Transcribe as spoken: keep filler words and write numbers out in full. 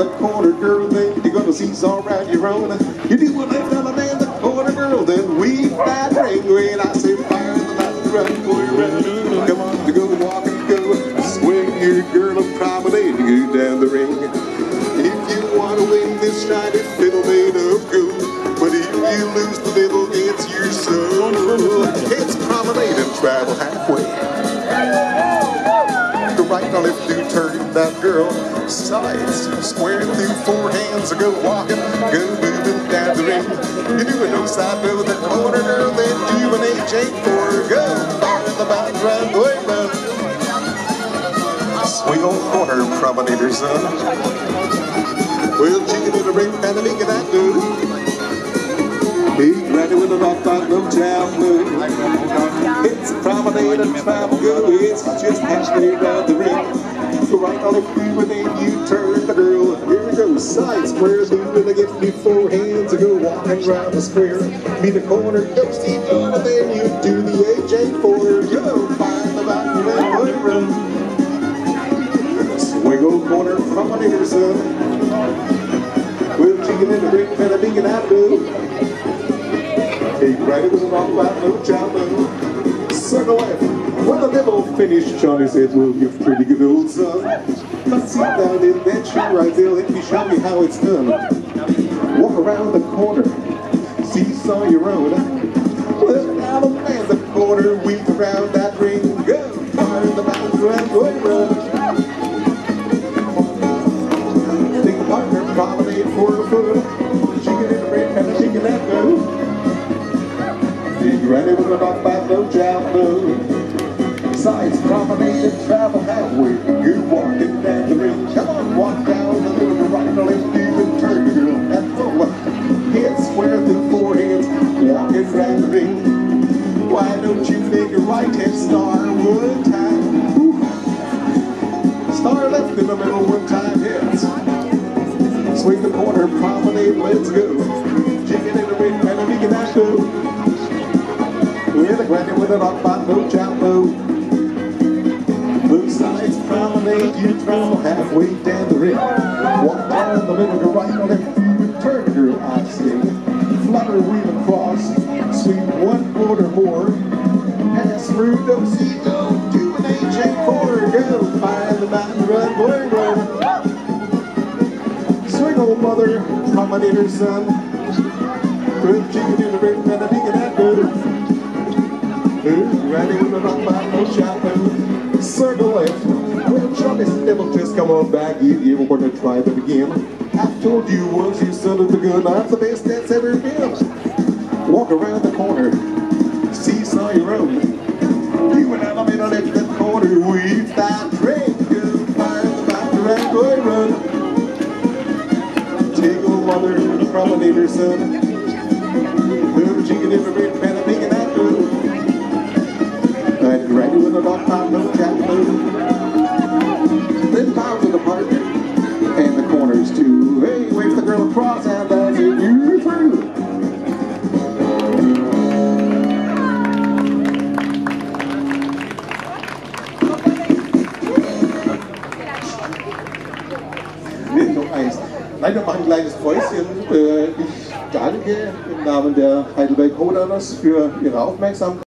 the corner, girl, then you're gonna see all around your own. You do what they tell a man, the corner, girl, then weave that ring. When I say fire in the mountain, run, boy, run. Come on, to go walk and go. Swing your girl and promenade to go down the ring. If you want to win this shiny fiddle made of gold, but if you lose the fiddle, it's your soul. It's promenade and travel halfway. Go right on if you turn that girl. Sides, square through four hands, go walking, go moving down the ring. You do a no side move the corner, girl, then do an H eight four, go. Fire in the mountain, run, boy, run. Swing on corner, promenader, son. Well, chicken in the ring, and a big of that dude. Big ready with a rock by no jam blue. It's a promenade and travel go. It's just halfway around the ring. Go right on the feet and then you turn the girl. Here we go, side square, moving against me four hands. Go walking around the square. Be the corner, go see go, and then you do the H eight four. Go find the mountain and boy run. Swing corner, promenader, son. Well, chicken in the ring, and a big and out do. Hey, right, it was an all about no child, no. Circle left. When the devil finished, Johnny said, well, you're pretty good old son. Let's sit down in that chair right there. Let me show you how it's done. Walk around the corner. Seesaw your own. Look down on man the corner. Weave around that ring. Go. Fire in the mountain. Run, boy, run. Take a partner. Promenade for a foot. Chicken in the ring and a chicken that go. You ready with a knock by no job, no. Sides, promenade and travel halfway. You're walking down the ring. Come on, walk down the middle, right and left, even turn the girl at full. Head square through four hands, walking round the ring. Why don't you make your right hand star one time? Woo. Star left in the middle one time, heads. Swing the corner, promenade, let's go. Chicken in the ring, and a big and that go. With a granny with a rock by no chop no. Both sides promenade, you travel halfway down the ring. Walk down the middle, go right on left, you turn the girl, I sing. Flutter, weave across, sweep one quarter more. Pass through, don't see, go, do an H eight four, go. Find the mountain, run, boy, run. Swing old mother, promenader, son. Put chicken in the ring, and a big and that good. Ready with the rock by no shot, no. Circle left. Well, Johnny Devil, just come on back. You, you ever want to try that again? I told you once you son of the gun, I'm the best that's ever been. Walk around the corner. Seesaw your own. You and I'm in the left corner. We've that ring. Go fire the mountain, run, boy, run. Take old mother, the promenader, son. Little chicken in the ring, and a big and that good. Ready with a dog pop, no cat move. Then power to the partner. And the corners too. Hey, wave the girl across and that's it. You're through. Noch eins. Nein, wir machen ein kleines Päuschen. Ich danke im Namen der Heidelberg Hoedowners für Ihre Aufmerksamkeit.